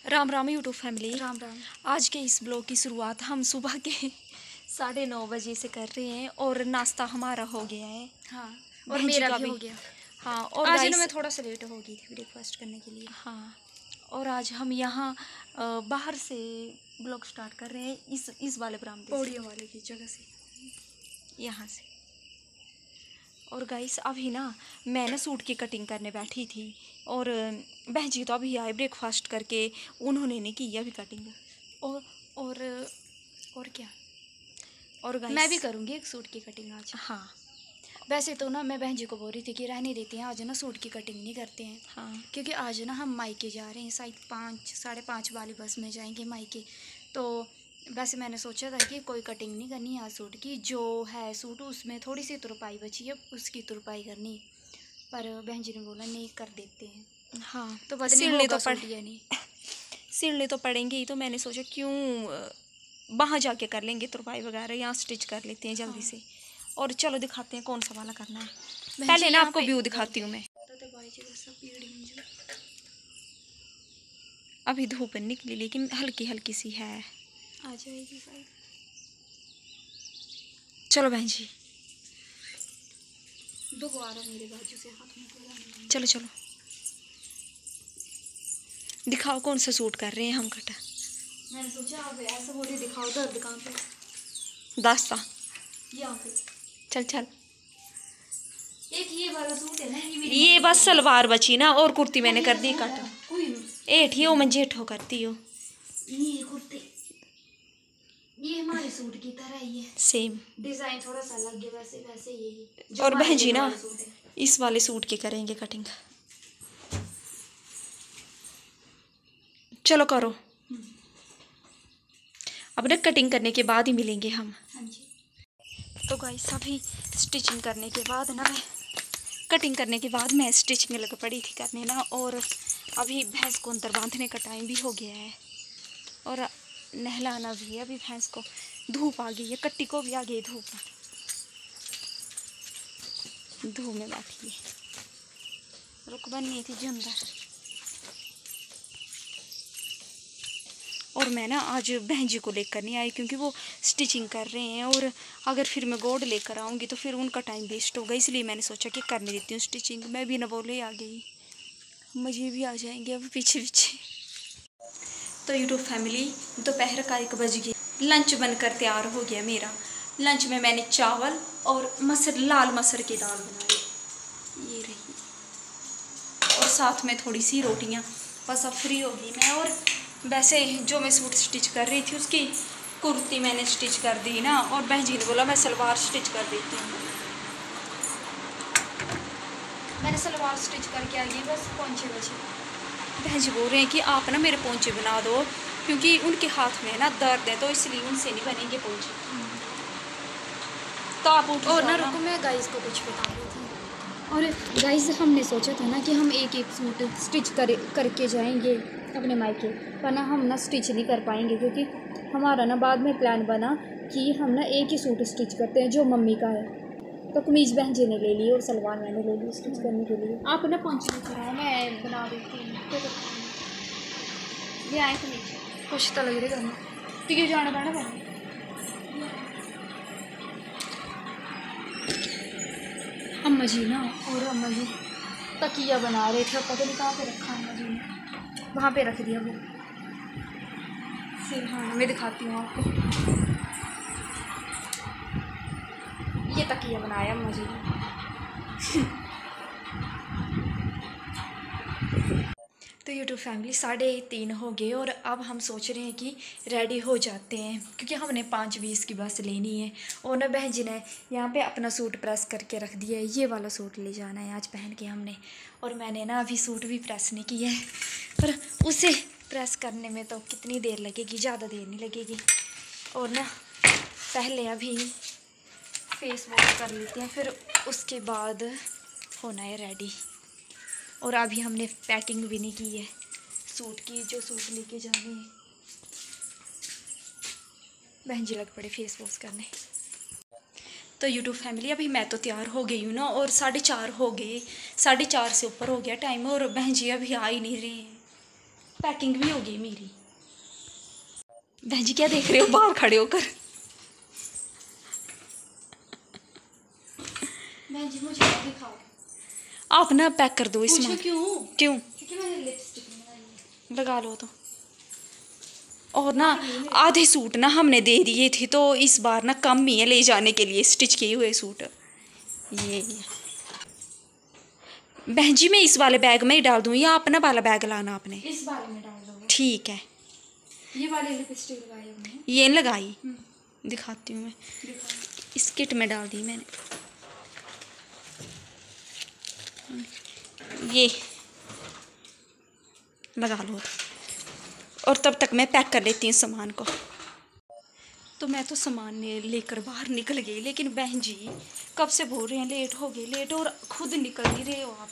Ram Ram YouTube family. Ram Ram. आज के इस ब्लॉग की शुरुआत हम सुबह के 9:30 से कर रहे हैं और नाश्ता हमारा हो गया है। हाँ, और बहन जी मेरा का भी हो गया। हाँ, और आज गाइस मैं थोड़ा सा लेट हो गई थी ब्रेकफास्ट करने के लिए। हाँ, और आज हम यहाँ बाहर से ब्लॉग स्टार्ट कर रहे हैं इस वाले बरामदे पौड़ियों वाले की जगह से, यहाँ से। और गाइस अभी ना मैं ना सूट की कटिंग करने बैठी थी और बहन जी तो अभी आए ब्रेकफास्ट करके, उन्होंने नहीं की अभी कटिंग। और और और क्या, और गाइस मैं भी करूँगी एक सूट की कटिंग आज। हाँ वैसे तो ना मैं बहन जी को बोल रही थी कि रहने देते हैं, आज ना सूट की कटिंग नहीं करते हैं। हाँ, क्योंकि आज ना हम मायके जा रहे हैं, शायद 5-5:30 वाली बस में जाएंगे मायके। तो वैसे मैंने सोचा था कि कोई कटिंग नहीं करनी आज सूट की, जो है सूट उसमें थोड़ी सी तुरपाई बची है, उसकी तुरपाई करनी। पर बहन जी ने बोला नहीं कर देते हैं। हाँ तो पता नहीं सिलने होगा तो सूट या नहीं। सिलने तो पड़ेंगे ही, तो मैंने सोचा क्यों वहाँ जाके कर लेंगे तुरपाई वगैरह, यहाँ स्टिच कर लेते हैं जल्दी से। और चलो दिखाते हैं कौन सा वाला करना है। पहले ना आपको व्यू दिखाती हूँ मैं। अभी धूप निकली लेकिन हल्की हल्की सी है, आ जाएगी शायद। चलो बहन जी दोबारा मेरे बाजू से हाथ में चलो चलो दिखाओ कौन सा सूट कर रहे हैं हम कट। मैंने सोचा आप ऐसा बोले दिखाओ, दर्द कहाँ पे? दास्ता यहाँ पे। चल चल, एक ये वाला सूट है ना, ये बस सलवार बची ना और कुर्ती मैंने कर दी कट। कोई एठ ही हो मैं जेठो करती हो। ये कुर्ते, ये हमारे सूट की तरह ही है, सेम डिजाइन थोड़ा सा अलग है, वैसे वैसे यही। और बहन जी ना इस वाले सूट की करेंगे कटिंग। चलो करो, अब ना कटिंग करने के बाद ही मिलेंगे हम। हाँ जी। तो गाइस अभी स्टिचिंग करने के बाद ना मैं कटिंग करने के बाद मैं स्टिचिंग लग पड़ी थी करने ना, और अभी भैंस को अंदर बांधने का टाइम भी हो गया है और नहलाना भी है अभी भैंस को। धूप आ गई है, कट्टी को भी आ गई धूप में बैठी है। रुक बननी थी जो अंदर। और मैं ना आज बहन जी को लेकर नहीं आई क्योंकि वो स्टिचिंग कर रहे हैं, और अगर फिर मैं गोल्ड लेकर आऊँगी तो फिर उनका टाइम वेस्ट होगा, इसलिए मैंने सोचा कि करने देती हूँ स्टिचिंग। मैं भी ना बोले आ गई, मुझे भी आ जाएंगे अब पीछे पीछे। तो यूट्यूब फैमिली दोपहर का 1 बज गया, लंच बनकर तैयार हो गया मेरा। लंच में मैंने चावल और मसर, लाल मसर की दाल बनाई, ये रही, और साथ में थोड़ी सी रोटियाँ। बस अब फ्री होगी मैं। और वैसे जो मैं सूट स्टिच कर रही थी उसकी कुर्ती मैंने स्टिच कर दी ना, और बहन जी ने बोला मैं सलवार स्टिच कर देती हूँ। मैंने सलवार स्टिच करके आ गई, बस पोंचे बचे। बहन जी बोल रहे हैं कि आप ना मेरे पोंचे बना दो, क्योंकि उनके हाथ में ना दर्द है, तो इसलिए उनसे नहीं बनेंगे पोंचे। तो आप उठ और जाओ ना रुको, मैं गाइस को कुछ बता रही थी। और गाइस हमने सोचा था ना कि हम एक एक सूट स्टिच करके जाएंगे अपने मायके, पर ना हम ना स्टिच नहीं कर पाएंगे, क्योंकि हमारा ना बाद में प्लान बना कि हम ना एक ही सूट स्टिच करते हैं जो मम्मी का है। तो कमीज़ बहन जी ने ले ली और सलवार मैंने ले ली स्टिच करने के लिए। आप ना पोंचे कराओ, मैं बना देती हूँ। ये आए तो नीचे कुछ तो लग रहा करना, तो क्यों जाना पैना पैना। अम्मा जी ना, और अम्मा जी तकिया बना रहे थे, पता नहीं कहाँ पे रखा अम्मा जी ने, वहाँ पे रख दिया वो। फिर हाँ मैं दिखाती हूँ आपको, ये तकिया बनाया अम्मा जी ने। तो यूट्यूब फैमिली 3:30 हो गए और अब हम सोच रहे हैं कि रेडी हो जाते हैं, क्योंकि हमने 5:20 की बस लेनी है। और ना बहन जी ने यहाँ पे अपना सूट प्रेस करके रख दिया है, ये वाला सूट ले जाना है आज पहन के हमने। और मैंने ना अभी सूट भी प्रेस नहीं किया है, पर उसे प्रेस करने में तो कितनी देर लगेगी, ज़्यादा देर नहीं लगेगी। और ना पहले अभी फेस वॉश कर लेते हैं, फिर उसके बाद होना है रेडी। और अभी हमने पैकिंग भी नहीं की है सूट की, जो सूट लेके जाने हैं। बहन जी लग पड़े फेस वॉश करने। तो यूट्यूब फैमिली अभी मैं तो तैयार हो गई हूँ ना, और 4:30 हो गए, 4:30 से ऊपर हो गया टाइम, और बहन जी अभी आ ही नहीं रहे हैं। पैकिंग भी हो गई मेरी। बहन जी क्या देख रहे हो बाहर खड़े होकर? बहन जी मुझे और दिखाओ। आप ना पैक कर दो इसमें। क्यों? क्यों? क्योंकि मैंने लिपस्टिक लगाई है। लगा लो तो। और ना आधे सूट ना हमने दे दिए थे, तो इस बार ना कम ही है ले जाने के लिए स्टिच किए हुए सूट। ये बहन जी मैं इस वाले बैग में ही डाल दूँ या अपना वाला बैग लाना आपने? इस बारे में डाल दोगे? ठीक है। ये वाली लिपस्टिक लगाई हमने। ये नहीं लगाई, दिखाती हूँ मैं। दिखाओ। इस किट में डाल दी मैंने। ये लगा लो और तब तक मैं पैक कर लेती हूँ सामान को। तो मैं तो सामान लेकर बाहर निकल गई, लेकिन बहन जी कब से बोल रहे हैं लेट हो गए लेट, और खुद निकल नहीं रहे हो आप।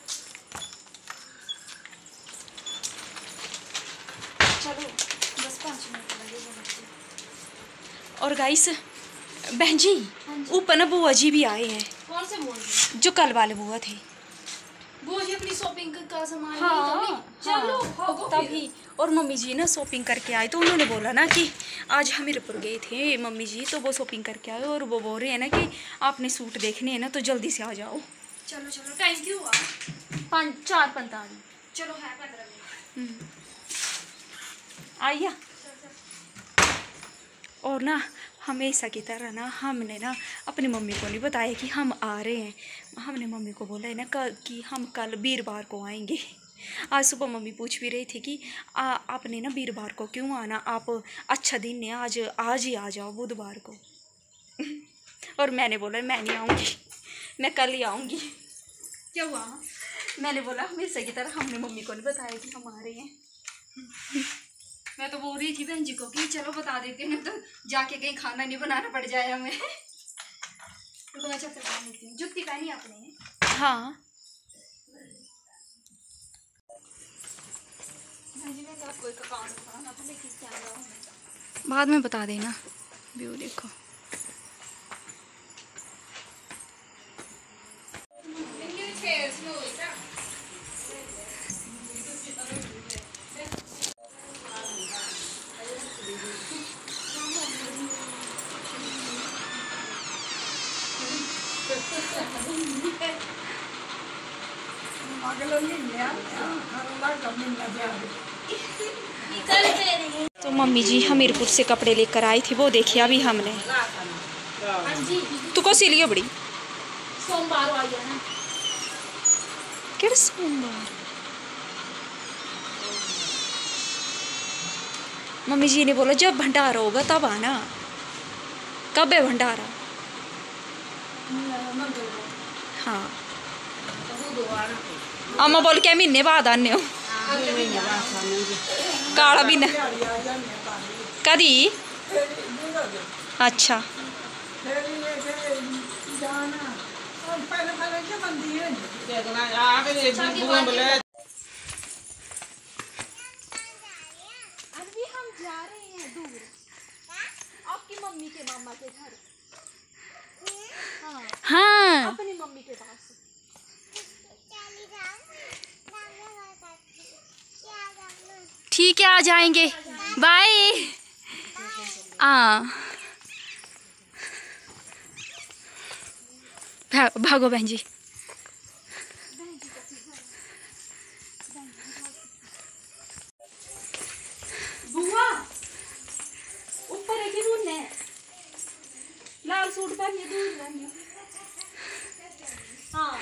चलो बस 5 मिनट लगेगा। और गाइस बहन जी ऊपर ना बुआ जी भी आए हैं। कौन से बोल रहे? जो कल वाले बुआ थे। वो जी अपनी शॉपिंग का सामान हाँ चलो तभी। और मम्मी जी ना शॉपिंग करके आए, तो उन्होंने बोला ना कि आज हमीरपुर गए थे मम्मी जी, तो वो शॉपिंग करके आए और वो बोल रहे हैं ना कि आपने सूट देखने हैं ना तो जल्दी से आ जाओ। चलो चलो टाइम क्यों हुआ? 4:45। चलो है 15 मिनट। आइया। और ना हमेशा की तरह ना हमने ना अपनी मम्मी को नहीं बताया कि हम आ रहे हैं। हमने मम्मी को बोला है ना कि हम कल वीरवार को आएंगे। आज सुबह मम्मी पूछ भी रही थी कि आपने ना वीरवार को क्यों आना, आप अच्छा दिन है आज ही आ जाओ बुधवार को। और मैंने बोला मैं नहीं आऊँगी, मैं कल ही आऊँगी। क्या हुआ? मैंने बोला हमेशा की तरह हमने मम्मी को नहीं बताया कि हम आ रहे हैं। मैं तो बोल रही थी बहन जी को कि चलो बता देते हैं, तो जाके कहीं खाना नहीं बनाना पड़ जाए हमें। तो मैं चक्कर पहन लेती हूँ। जुत्ती पहनी आपने? हाँ बहन जी मैं आपको एक अकाउंट बताना था, लेकिन क्या बाद में बता देना। व्यू देखो। तो मम्मी जी हमीरपुर से कपड़े लेकर आई थी, वो देखिए अभी हमने। तू को सिलियो बड़ी सोमवार आ जाना। किस सोमवार? मम्मी जी ने बोला जब भंडारा होगा तब आना। कब है भंडारा? हाँ अम्मा बोल के महीने बाद आने हो। काला महीना कदी? अच्छा अभी हम जा रहे हैं दूर आपकी मम्मी के मामा के घर। हाँ हाँ अपनी मम्मी के पास। ठीक है आ जाएंगे। बाय। हाँ भागो बहन जी। बुआ ऊपर है कि दूर है? लाल सूट पहनिए दूर रहने। हाँ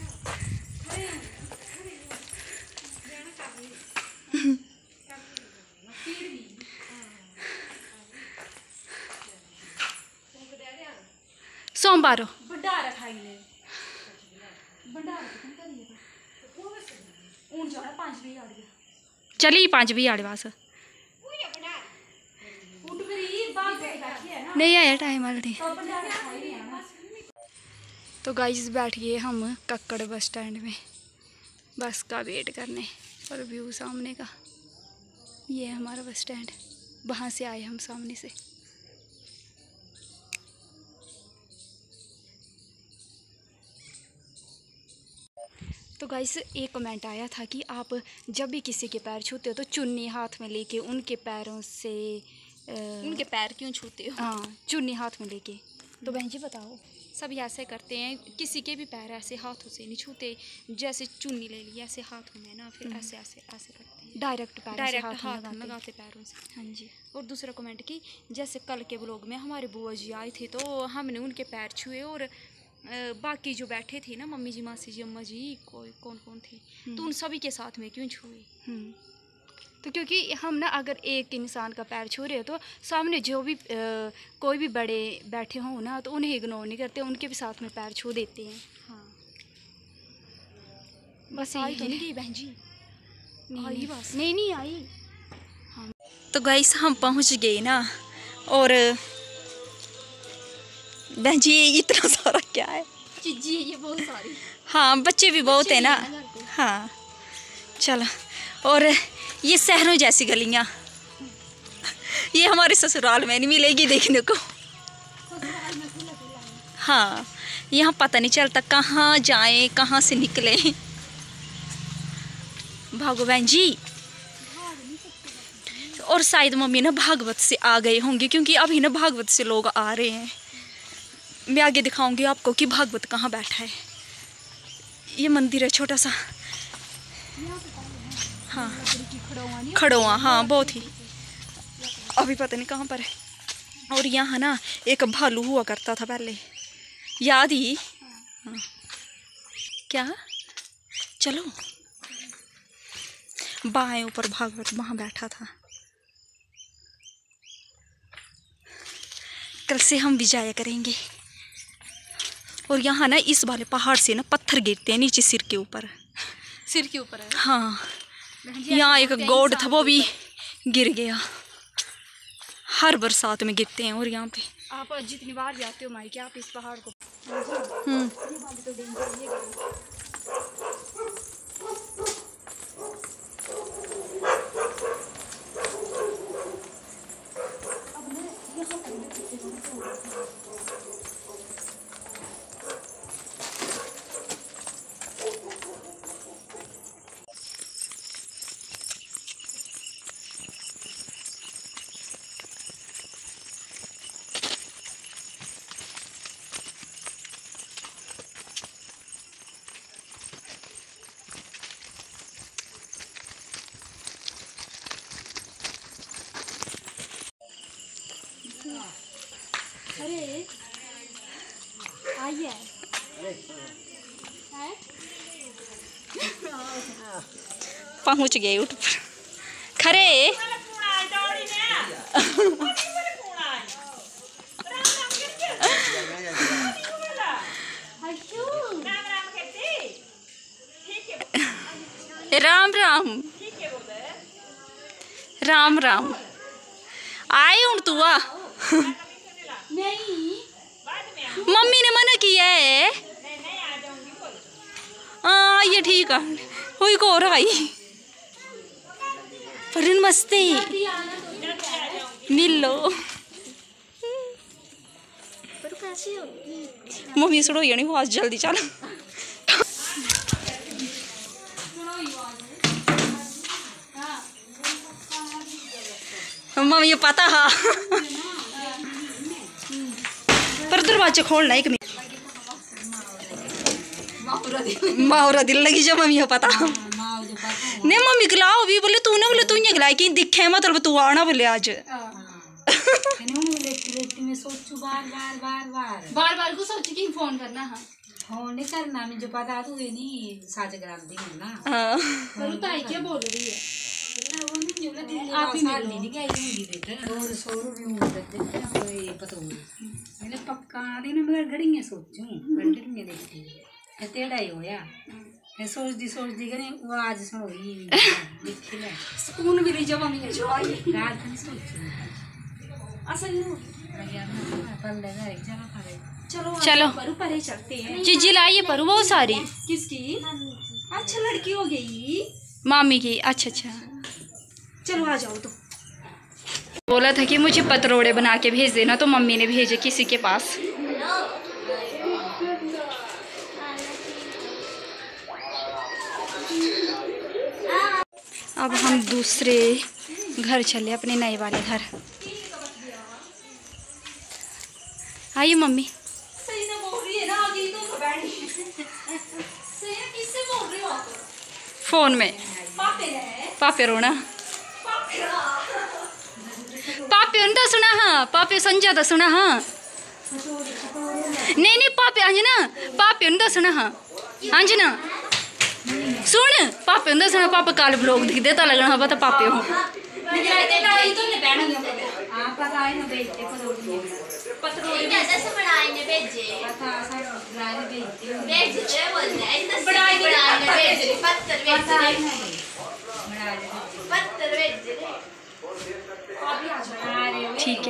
सोमवार भंडारा खाई ले। भंडारा कितने करिए? ऊन जो है 5 भी आ रही है। चली 5 भी आड़े पास उठ गई बाग बैठी है ना। नहीं आया टाइम ऑलरेडी। तो भंडारा खाई रही है ना। तो गाइस बैठिए हम कक्कड़ बस स्टैंड में बस का वेट करने, और व्यू सामने का ये है हमारा बस स्टैंड। वहाँ से आए हम सामने से। तो तो गाइस एक कमेंट आया था कि आप जब भी किसी के पैर छूते हो तो चुन्नी हाथ में लेके उनके पैरों से उनके पैर क्यों छूते हो? हाँ, चुन्नी हाथ में लेके। तो बहन जी बताओ। सभी ऐसे करते हैं, किसी के भी पैर ऐसे हाथों से नहीं छूते, जैसे चुन्नी ले ली ऐसे हाथों में ना, फिर ऐसे ऐसे ऐसे करते हैं, डायरेक्ट पैर डायरेक्ट हाथ लगाते पैरों से। हाँ जी। और दूसरा कमेंट कि जैसे कल के ब्लॉग में हमारे बुआ जी आए थे तो हमने उनके पैर छुए, और बाकी जो बैठे थे ना मम्मी जी, मासी जी, अम्मा जी, कोई कौन कौन थे, तो उन सभी के साथ में क्यों छुए? तो क्योंकि हम ना अगर एक इंसान का पैर छू रहे हो तो सामने जो भी कोई भी बड़े बैठे हों ना, तो उन्हें इग्नोर नहीं करते, उनके भी साथ में पैर छू देते हैं। हाँ, बस आई यही तो है। नहीं गई बहन जी? नहीं बस नहीं आई। हाँ। तो गाइस हम पहुंच गए ना, और बहन जी इतना सारा क्या है? चीज़ी है ये बहुत सारी। हाँ, बच्चे भी बहुत है ना। हाँ चलो, और ये शहरों जैसी गलियाँ ये हमारे ससुराल में नहीं मिलेगी देखने को। हाँ, यहाँ पता नहीं चलता कहाँ जाएं कहाँ से निकलें। भागो बहन जी। और शायद मम्मी ना भागवत से आ गए होंगे, क्योंकि अभी ना भागवत से लोग आ रहे हैं। मैं आगे दिखाऊंगी आपको कि भागवत कहाँ बैठा है। ये मंदिर है छोटा सा। हाँ, खड़ोआ, हाँ बहुत ही, अभी पता नहीं कहाँ पर है। और यहाँ ना एक भालू हुआ करता था पहले, याद ही? हाँ। क्या? चलो, बाएं ऊपर भागवत वहाँ बैठा था। कल से हम भी जाया करेंगे। और यहाँ ना इस वाले पहाड़ से ना पत्थर गिरते हैं नीचे सिर के ऊपर। सिर के ऊपर है? हाँ, यहाँ एक गोड था वो भी गिर गया। हर बरसात में गिरते हैं। और यहाँ पे आप जितनी बार जाते हो मायके आप इस पहाड़ को। अरे आइए पहुँच गए उठ पर खरे। राम राम राम राम। आए हूँ तू आ? नहीं, मम्मी ने मना किया है। हाँ ये ठीक है, हुई को आई पर नमस्ते मिल लो। मम्मी सुनो ये नहीं बहुत जल्दी चल। मम्मी ये पता है पर दरवाजा खोलना एक मिनट। माहौरा दिल लगी जब मम्मी को पता नहीं। मम्मी गिलाओ भी बोले तू ना बोले तू ही गिलाई कि दिखे मतलब तू आना बोले आज। बार बार को सोच के फोन करना। हाँ फोन नहीं करना, मुझे पता तू ये नहीं साज ग्राम दी ना। हाँ पर ताई क्या बोल रही है? आप ही नहीं क्या ही देते और सोरू भी मुंह देते कोई पता नहीं। मैंने पक्का दिन में घड़ियां सोचूं घंटे में देखती है तेरा ही होया। मैं सोचती करें वो आज सुनो ही देखी ले सुकून भी जब मम्मी जो आई रात नहीं सोचूं असल में पल्ले घर एक जगह पर चलो चलो पर परे चलते हैं। चीजी लाइए पर बहुत सारी। किसकी? अच्छा लड़की हो गई मामी की। अच्छा अच्छा चलो आ जाओ। तो बोला था कि मुझे पतरोड़े बना के भेज देना, तो मम्मी ने भेजे किसी के पास। अब हम दूसरे घर चले, अपने नए वाले घर। आइए मम्मी। फोन में पापे रोना, पापे उनका सुना। हाँ पापे संजा तो सुना। हाँ नहीं पापे अंजना, पापे उनका सुना। हाँ अंजना सुन, पापे उनका सुना। पापा काल ब्लॉग दिख देता लगना। हाँ पता पापे हो। ठीक है।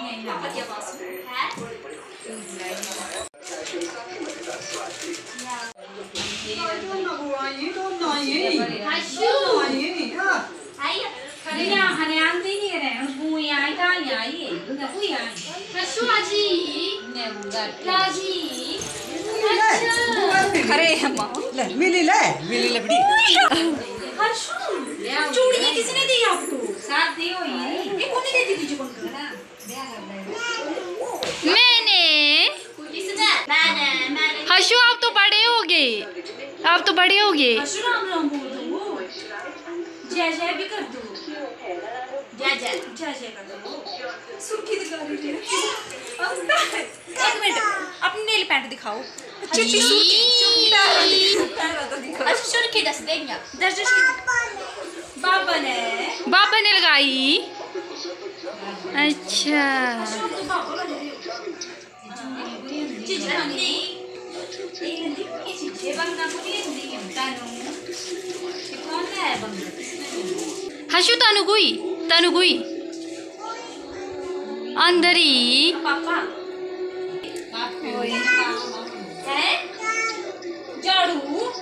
अरे मिली ले बड़ी चूड़ियाँ किसने दी आपको? शादी हुई ये कौन देती तुझे? कौन मैंने। हर्षु आप तो बड़े हो गए, आप तो बड़े हो गए। राम राम बोल दो, जय जय भी कर दो, जय जय जय जय कर दो। सुर्खी दिखा रही है। एक मिनट, अपनी नेल पेंट दिखाओ। चिट्टी सुर्खी दिखाओ। अच्छा सुर्खी दस देंगे। बाबा ने लगाई। अच्छा हर्षु तनुगुई अंदरी पापा है झाड़ू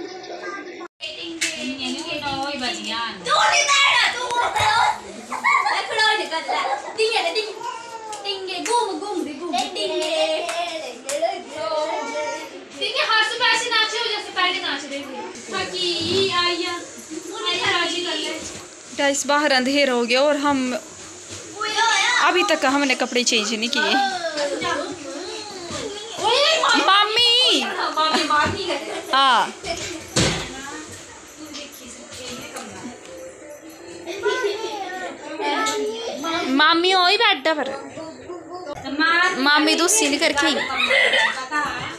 गाइस बाहर अंधेरा हो गया और हम अभी तक हमने कपड़े चेंज नहीं किए। मम्मी हाँ मामी हो ही बैठा पर मामी दूसरी नहीं करके